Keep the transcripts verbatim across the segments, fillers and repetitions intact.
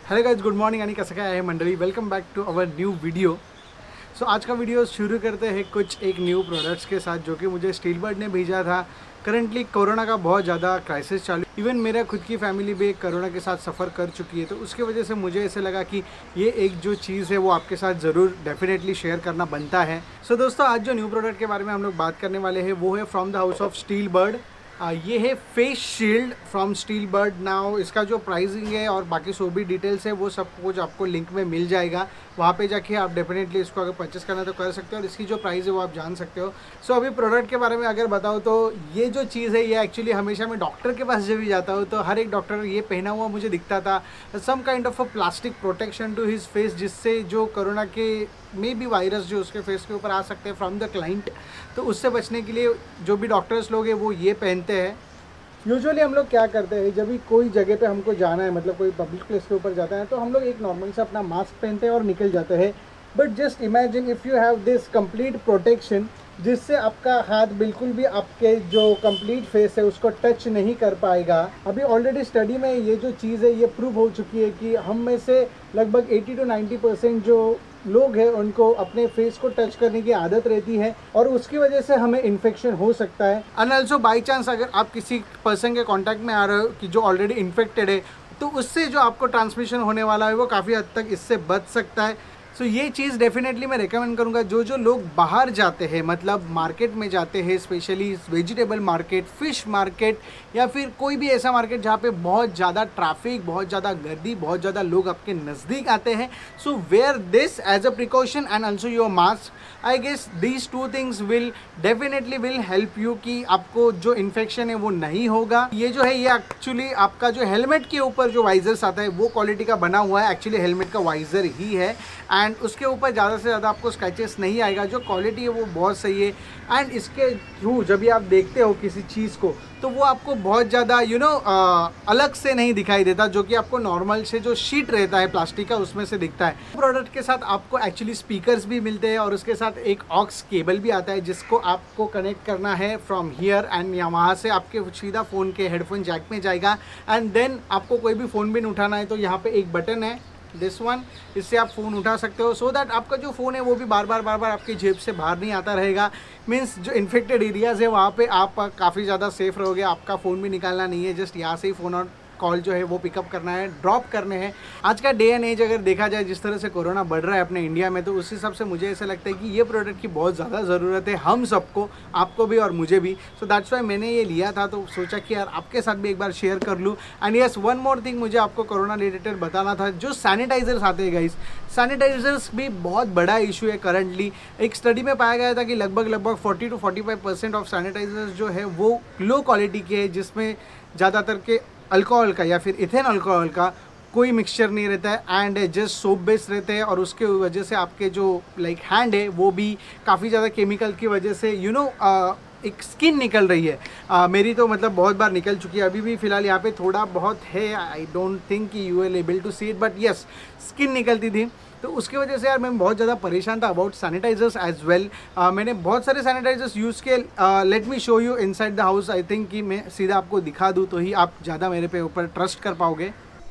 Hello guys, good morning आणि कसं काय आहे मंडळी. Welcome back to our new video. So आज का वीडियो शुरू करते हैं कुछ एक न्यू प्रोडक्ट्स के साथ जो कि मुझे स्टील बर्ड ने भेजा था. करंटली कोरोना का बहुत ज़्यादा क्राइसिस चालू, इवन मेरा खुद की फैमिली भी कोरोना के साथ सफ़र कर चुकी है, तो उसकी वजह से मुझे ऐसे लगा कि ये एक जो चीज़ है वो आपके साथ ज़रूर डेफिनेटली शेयर करना बनता है. सो so, दोस्तों आज जो न्यू प्रोडक्ट के बारे में हम लोग बात करने वाले हैं वो है from the house of Steelbird. Uh, ये है face shield from Steelbird. Now इसका जो प्राइसिंग है और बाकी सो भी डिटेल्स है वो सब कुछ आपको लिंक में मिल जाएगा. वहाँ पे जाके आप डेफिनेटली इसको अगर परचेस करना तो कर सकते हो और इसकी जो प्राइस है वो आप जान सकते हो. सो so, अभी प्रोडक्ट के बारे में अगर बताओ तो ये जो चीज़ है ये एक्चुअली हमेशा मैं डॉक्टर के पास जब भी जाता हूँ तो हर एक डॉक्टर ये पहना हुआ मुझे दिखता था, some kind of a plastic protection to his face, जिससे जो कोरोना के मे बी वायरस जो उसके फेस के ऊपर आ सकते हैं फ्रॉम द क्लाइंट, तो उससे बचने के लिए जो भी डॉक्टर्स लोग हैं वो ये पहनते हैं. यूजुअली हम लोग क्या करते हैं, जब भी कोई जगह पे हमको जाना है, मतलब कोई पब्लिक प्लेस के ऊपर जाता है, तो हम लोग एक नॉर्मल से अपना मास्क पहनते हैं और निकल जाते हैं. But just imagine if you have this complete protection, जिससे आपका हाथ बिल्कुल भी आपके जो कंप्लीट फेस है उसको टच नहीं कर पाएगा. अभी ऑलरेडी स्टडी में ये जो चीज़ है ये प्रूव हो चुकी है कि हम में से लगभग अस्सी टू नब्बे परसेंट जो लोग हैं उनको अपने फेस को टच करने की आदत रहती है और उसकी वजह से हमें इन्फेक्शन हो सकता है. एंड ऑल्सो बाई चांस अगर आप किसी पर्सन के कांटेक्ट में आ रहे हो कि जो ऑलरेडी इन्फेक्टेड है, तो उससे जो आपको ट्रांसमिशन होने वाला है वो काफ़ी हद तक इससे बच सकता है. सो so, ये चीज़ डेफिनेटली मैं रेकमेंड करूँगा. जो जो लोग बाहर जाते हैं, मतलब मार्केट में जाते हैं, specially vegetable market, fish market या फिर कोई भी ऐसा मार्केट जहाँ पे बहुत ज़्यादा ट्रैफिक, बहुत ज़्यादा गर्दी, बहुत ज़्यादा लोग आपके नज़दीक आते हैं, so wear this as a precaution and also your mask. I guess these two things will definitely will help you कि आपको जो इन्फेक्शन है वो नहीं होगा. ये जो है ये एक्चुअली आपका जो हेलमेट के ऊपर जो वाइजर्स आता है वो क्वालिटी का बना हुआ है. एक्चुअली हेलमेट का वाइजर ही है एंड उसके ऊपर ज़्यादा से ज़्यादा आपको स्क्रैचेस नहीं आएगा. जो क्वालिटी है वो बहुत सही है एंड इसके थ्रू जब भी आप देखते हो किसी चीज़ को तो वो आपको बहुत ज़्यादा यू नो अलग से नहीं दिखाई देता, जो कि आपको नॉर्मल से जो शीट रहता है प्लास्टिक का उसमें से दिखता है. प्रोडक्ट के साथ आपको एक्चुअली स्पीकर्स भी मिलते हैं और उसके साथ एक ऑक्स केबल भी आता है जिसको आपको कनेक्ट करना है फ्रॉम हियर एंड वहाँ से आपके सीधा फ़ोन के हेडफोन जैक में जाएगा. एंड देन आपको कोई भी फ़ोन भी नहीं उठाना है तो यहाँ पे एक बटन है दिस वन, इससे आप फ़ोन उठा सकते हो, सो so दैट आपका जो फ़ोन है वो भी बार बार बार बार आपकी जेब से बाहर नहीं आता रहेगा. मीन्स जो इन्फेक्टेड एरियाज़ है वहाँ पे आप काफ़ी ज़्यादा सेफ़ रहोगे. आपका फ़ोन भी निकालना नहीं है, जस्ट यहाँ से ही फ़ोन और कॉल जो है वो पिकअप करना है, ड्रॉप करने हैं. आज का डे एंड एज अगर देखा जाए जिस तरह से कोरोना बढ़ रहा है अपने इंडिया में, तो उस हिसाब से मुझे ऐसा लगता है कि ये प्रोडक्ट की बहुत ज़्यादा ज़रूरत है हम सबको, आपको भी और मुझे भी. सो दैट्स वाई मैंने ये लिया था, तो सोचा कि यार आपके साथ भी एक बार शेयर कर लूँ. And yes, one more thing मुझे आपको कोरोना रिलेटेड बताना था. जो सैनिटाइजर्स आते हैं गाइस, सैनिटाइजर्स भी बहुत बड़ा इशू है करंटली. एक स्टडी में पाया गया था कि लगभग लगभग forty two forty five percent of sanitizers जो है वो लो क्वालिटी के है, जिसमें ज़्यादातर के अल्कोहल का या फिर इथेन अल्कोहल का कोई मिक्सचर नहीं रहता है एंड जस्ट सोप बेस्ड रहते हैं. और उसके वजह से आपके जो लाइक हैंड है वो भी काफ़ी ज़्यादा केमिकल की वजह से यू you नो know, एक स्किन निकल रही है. uh, मेरी तो मतलब बहुत बार निकल चुकी है, अभी भी फ़िलहाल यहाँ पे थोड़ा बहुत है. आई डोंट थिंक कि you will able to see it, but yes skin निकलती थी. तो उसकी वजह से यार मैं बहुत ज़्यादा परेशान था अबाउट सैनिटाइजर्स एज वेल. मैंने बहुत सारे सैनिटाइजर्स यूज़ किए. Let me show you inside the house. I think कि मैं सीधा आपको दिखा दूँ तो ही आप ज़्यादा मेरे पे ऊपर ट्रस्ट कर पाओगे.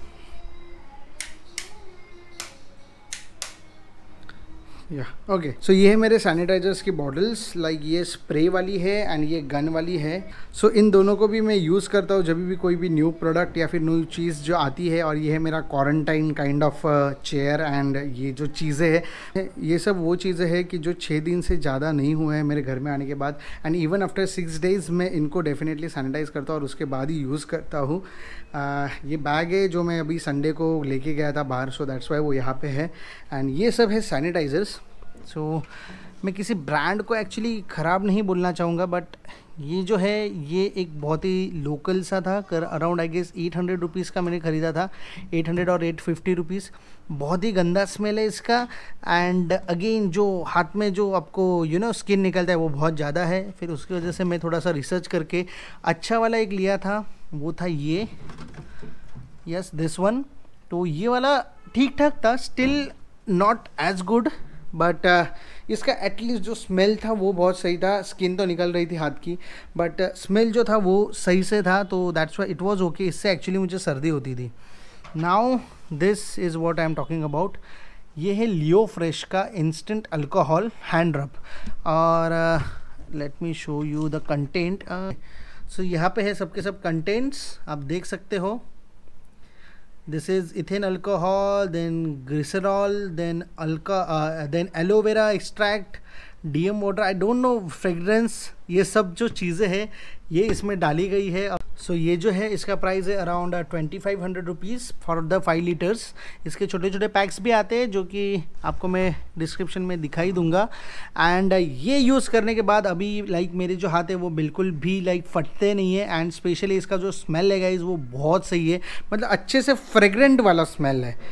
या ओके, सो ये है मेरे सैनिटाइजर्स की बॉटल्स. लाइक ये स्प्रे वाली है एंड ये गन वाली है. सो so, इन दोनों को भी मैं यूज़ करता हूँ जब भी कोई भी न्यू प्रोडक्ट या फिर न्यू चीज़ जो आती है. और ये है मेरा quarantine kind of chair and ये जो चीज़ें हैं ये सब वो चीज़ें हैं कि जो छः दिन से ज़्यादा नहीं हुए हैं मेरे घर में आने के बाद. And even after six days मैं इनको डेफिनेटली सैनिटाइज़ करता हूँ और उसके बाद ही यूज़ करता हूँ. ये बैग है जो मैं अभी संडे को लेके गया था बाहर, सो दैट्स वाई वो यहाँ पे है. एंड ये सब है सैनिटाइज़र्स. सो so, मैं किसी ब्रांड को एक्चुअली ख़राब नहीं बोलना चाहूँगा, बट ये जो है ये एक बहुत ही लोकल सा था. कर around I guess eight hundred rupees का मैंने ख़रीदा था, एट हंड्रेड और एट फिफ्टी रुपीज़. बहुत ही गंदा स्मेल है इसका. एंड अगेन जो हाथ में जो आपको यू नो स्किन निकलता है वो बहुत ज़्यादा है. फिर उसकी वजह से मैं थोड़ा सा रिसर्च करके अच्छा वाला एक लिया था, वो था ये, यस दिस वन. तो ये वाला ठीक ठाक था, still not as good, but uh, इसका एटलीस्ट जो स्मेल था वो बहुत सही था. स्किन तो निकल रही थी हाथ की, बट स्मेल uh, जो था वो सही से था, तो that's why it was okay. इससे एक्चुअली मुझे सर्दी होती थी. Now this is what I am talking about. ये है लियो फ्रेश का इंस्टेंट अल्कोहल हैंड रब। और let me show you the content. So यहाँ पे है सबके सब कंटेंट्स, आप देख सकते हो। This is ethane alcohol, then glycerol, then अल्का then aloe vera extract, D M water, I don't know fragrance, ये सब जो चीज़ें हैं ये इसमें डाली गई है। सो so, ये जो है इसका प्राइस है around twenty five hundred rupees for the five litres. इसके छोटे छोटे पैक्स भी आते हैं जो कि आपको मैं डिस्क्रिप्शन में दिखाई दूंगा। एंड ये यूज़ करने के बाद अभी लाइक मेरे जो हाथ है वो बिल्कुल भी लाइक फटते नहीं है। एंड स्पेशली इसका जो स्मेल है गाइस वो बहुत सही है, मतलब अच्छे से फ्रेगरेंट वाला स्मेल है।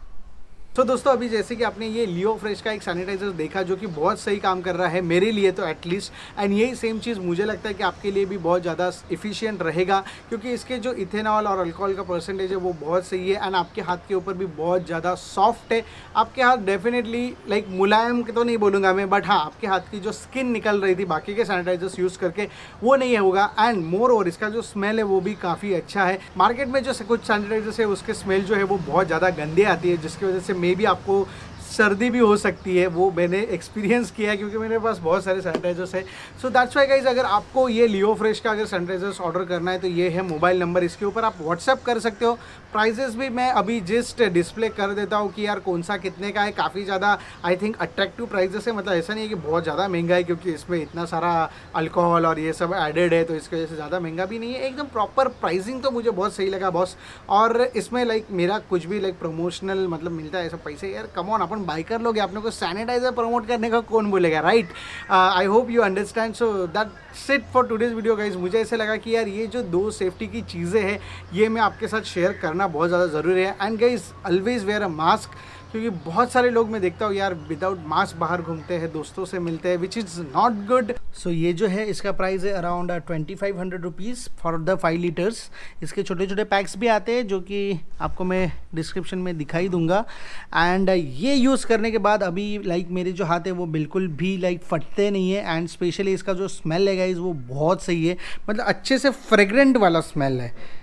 तो दोस्तों अभी जैसे कि आपने ये लियो फ्रेश का एक सैनिटाइजर देखा जो कि बहुत सही काम कर रहा है मेरे लिए तो एटलीस्ट। एंड यही सेम चीज़ मुझे लगता है कि आपके लिए भी बहुत ज़्यादा इफ़िशियंट रहेगा, क्योंकि इसके जो इथेनॉल और अल्कोहल का परसेंटेज है वो बहुत सही है। एंड आपके हाथ के ऊपर भी बहुत ज़्यादा सॉफ्ट है। आपके हाथ डेफिनेटली लाइक मुलायम तो नहीं बोलूँगा मैं, बट हाँ आपके हाथ की जो स्किन निकल रही थी बाकी के सैनिटाइजर्स यूज़ करके वो नहीं होगा। एंड मोर ओवर इसका जो स्मेल है वो भी काफ़ी अच्छा है। मार्केट में जो कुछ सैनिटाइजर्स है उसके स्मेल जो है वो बहुत ज़्यादा गंदी आती है, जिसकी वजह से मे भी आपको सर्दी भी हो सकती है। वो मैंने एक्सपीरियंस किया है क्योंकि मेरे पास बहुत सारे सैनिटाइजर्स है। सो दैट्स वाई गाइज, अगर आपको ये लियो फ्रेश का अगर सैनिटाइजर्स ऑर्डर करना है तो ये है मोबाइल नंबर, इसके ऊपर आप व्हाट्सएप कर सकते हो। प्राइजेस भी मैं अभी जस्ट डिस्प्ले कर देता हूँ कि यार कौन सा कितने का है। काफ़ी ज़्यादा आई थिंक अट्रैक्टिव प्राइजेस है, मतलब ऐसा नहीं है कि बहुत ज़्यादा महंगा है, क्योंकि इसमें इतना सारा अल्कोहल और ये सब एडेड है तो इसकी वजह से ज़्यादा महंगा भी नहीं है। एकदम प्रॉपर प्राइसिंग तो मुझे बहुत सही लगा बॉस। और इसमें लाइक मेरा कुछ भी लाइक प्रमोशनल मतलब मिलता है ऐसा पैसे, यार कम ऑन, अपन बाई कर लोगे, आपने को सैनिटाइजर प्रमोट करने का कौन बोलेगा, right? I hope you understand. So that's it for today's video guys. मुझे ऐसे लगा कि यार ये जो दो सेफ्टी की चीज़ें हैं ये मैं आपके साथ शेयर करना बहुत ज़्यादा ज़रूरी है। And guys always wear a mask, क्योंकि बहुत सारे लोग मैं देखता हूँ यार विदाउट मास्क बाहर घूमते हैं, दोस्तों से मिलते हैं, which is not good. So ये जो है इसका प्राइस है around twenty five hundred rupees for the five litres. इसके छोटे छोटे पैक्स भी आते हैं जो कि आपको मैं डिस्क्रिप्शन में दिखाई दूंगा। एंड ये यूज़ करने के बाद अभी लाइक मेरे जो हाथ है वो बिल्कुल भी लाइक फटते नहीं है। एंड स्पेशली इसका जो स्मेल है गाइस वो बहुत सही है, मतलब अच्छे से फ्रेगरेंट वाला स्मेल है।